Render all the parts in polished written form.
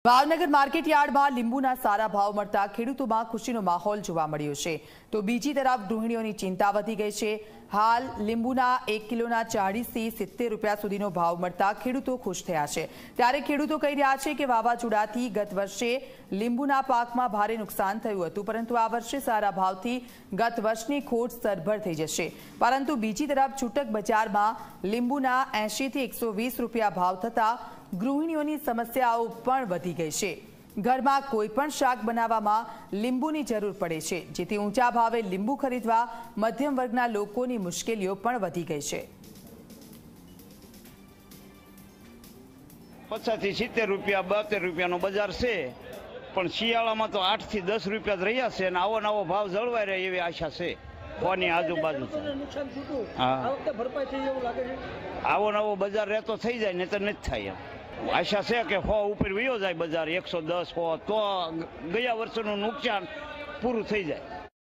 Bhavnagar market યાર્ડમાં લીંબુના સારા ભાવ મળતા ખેડૂતોમાં ખુશીનો માહોલ જોવા મળ્યો છે, તો બીજી તરફ ગૃહિણીઓની ચિંતા વધી ગઈ છે। હાલ લીંબુના 1 કિલોના 40 થી 70 રૂપિયા સુધીનો ભાવ મળતા ખેડૂતો ખુશ થયા છે। ત્યારે ખેડૂતો કહી રહ્યા છે કે વાવાઝોડાથી ગત વર્ષે લીંબુના પાકમાં ભારે નુકસાન થયું હતું, પરંતુ આ વર્ષે સારા ભાવથી ગત વર્ષની ખોટ સરભર થઈ જશે। પરંતુ બીજી તરફ છૂટક બજારમાં લીંબુના 80 થી 120 રૂપિયા ભાવ થતા ગૃહિણીઓની સમસ્યાઓ પણ વધી ગઈ છે। ઘરમાં કોઈ પણ શાક બનાવવામાં લીંબુની જરૂર પડે છે, જેથી ઊંચા ભાવે લીંબુ ખરીદવા મધ્યમ વર્ગના લોકોની મુશ્કેલીઓ પણ વધી ગઈ છે। 50 થી 70 રૂપિયા 72 રૂપિયાનો બજાર છે, પણ શિયાળામાં તો 8 થી 10 રૂપિયા જ રહ્યા છે અને આવો નવો ભાવ જળવાઈ રહે એવી આશા છે। કોની આજુબાજુ આવો નવો બજાર રહેતો થઈ જાય ને તો નથી થાય। આશા છે કે 100 ઉપર વયો જાય બજાર, 110 100 તો ગયા વર્ષનું નુકસાન પૂરું થઈ જાય।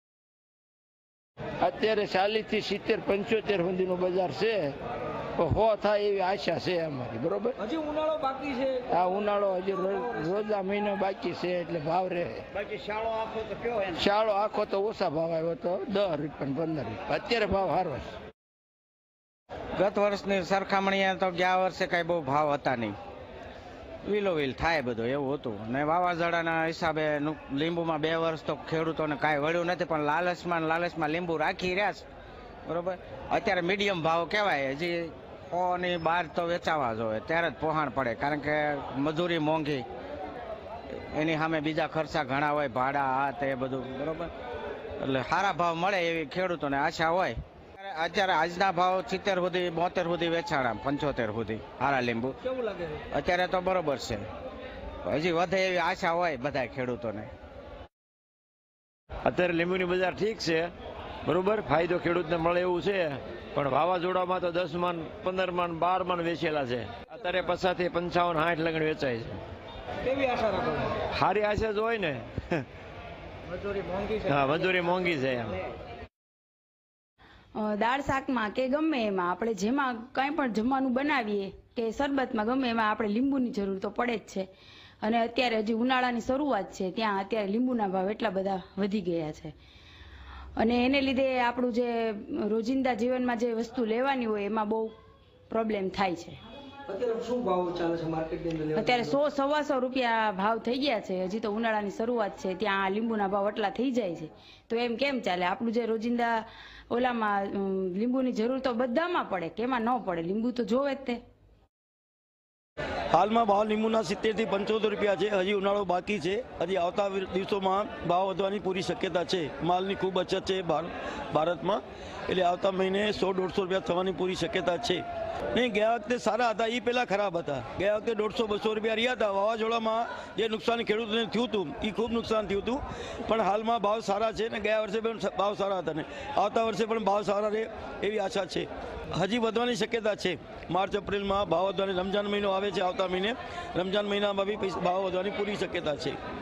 અત્યારે 40 થી 70 75 સુધીનો બજાર છે, તો 100 થાય એવી આશા છે અમારી। બરોબર, હજી ઉનાળો બાકી છે। આ ઉનાળો હજી રોજા મહિનો બાકી છે, એટલે ભાવ રહે। બાકી શાળો આખો તો કયો હે? શાળો આખો તો ઓછા ભાવ આવ્યો તો 10 રૂપિયા 15 રૂપિયા, અત્યારે ભાવ સારો છે। ગત વર્ષની સરખામણીએ તો ગયા વર્ષે કઈ બહુ ભાવ હતા નહીં, વિલોવિલ થાય બધું એવું હતું। ને વાવાઝોડાના હિસાબે લીંબુમાં 2 વર્ષ તો ખેડૂતોને કાંઈ વળ્યું નથી, પણ લાલચમાં લીંબુ રાખી રહ્યા છે। બરોબર, અત્યારે મીડિયમ ભાવ કહેવાય, હજી 100 ની બહાર તો વેચાવા જોઈએ ત્યારે જ પહોંચ પડે, કારણ કે મજૂરી મોંઘી, એની સામે બીજા ખર્ચા ઘણા હોય, ભાડા આ તે બધું। બરોબર, એટલે સારા ભાવ મળે એવી ખેડૂતોને આશા હોય। અત્યારે આજના ભાવ 70 સુધી 72 સુધી વેચાણા, 75 સુધી હારા લીંબુ। કેવું લાગે અત્યારે તો બરોબર છે, હજી વધે એવી આશા હોય બધા ખેડૂતોને। અત્યારે લીંબુની બજાર ઠીક છે, બરોબર, ફાયદો ખેડૂતને મળે એવું છે, પણ વાવાઝોડામાં તો 10 મણ 15 મણ 12 મણ વેચેલા છે। અત્યારે 50 થી 55 60 લગણ વેચાય છે। કેવી આશા રાખો? સારી આશા જ હોય ને। મજૂરી મોંઘી છે। હા, મજૂરી મોંઘી છે એમ। દાળ શાકમાં કે ગમે એમાં આપણે જેમાં કંઈ પણ જમવાનું બનાવીએ કે શરબતમાં ગમે એમાં આપણે લીંબુની જરૂર તો પડે જ છે। અને અત્યારે હજી ઉનાળાની શરૂઆત છે, ત્યાં અત્યારે લીંબુના ભાવ એટલા બધા વધી ગયા છે, અને એને લીધે આપણું જે રોજિંદા જીવનમાં જે વસ્તુ લેવાની હોય એમાં બહુ પ્રોબ્લેમ થાય છે। અત્યારે શું ભાવ ચાલે છે માર્કેટની અંદર? અત્યારે 100-125 રૂપિયા ભાવ થઈ ગયા છે। હજી તો ઉનાળાની શરૂઆત છે, ત્યાં લીંબુના ભાવ એટલા થઈ જાય છે, તો એમ કેમ ચાલે? આપણું જે રોજિંદા ઓલામાં લીંબુની જરૂર તો બધામાં પડે, કેમાં ન પડે? લીંબુ તો જોવે જ તે। હાલમાં ભાવ લીંબુના 70 થી 75 રૂપિયા છે। હજી ઉનાળો બાકી છે, હજી આવતા દિવસોમાં ભાવ વધવાની પૂરી શક્યતા છે। માલની ખૂબ અછત છે ભારતમાં, એટલે આવતા મહિને 100-150 રૂપિયા થવાની પૂરી શક્યતા છે। નહીં, ગયા વખતે સારા હતા, એ પહેલાં ખરાબ હતા। ગયા વખતે 150-200 રૂપિયા રહ્યા હતા। વાવાઝોડામાં જે નુકસાન ખેડૂતોને થયું હતું એ ખૂબ નુકસાન થયું હતું, પણ હાલમાં ભાવ સારા છે ને ગયા વર્ષે પણ ભાવ સારા હતા ને આવતા વર્ષે પણ ભાવ સારા રહે એવી આશા છે। હજી વધવાની શક્યતા છે। માર્ચ એપ્રિલમાં ભાવ વધવાની, રમજાન મહિનો આવે છે આવતા મહિને, રમજાન મહિનામાં બી ભાવ વધવાની પૂરી શક્યતા છે।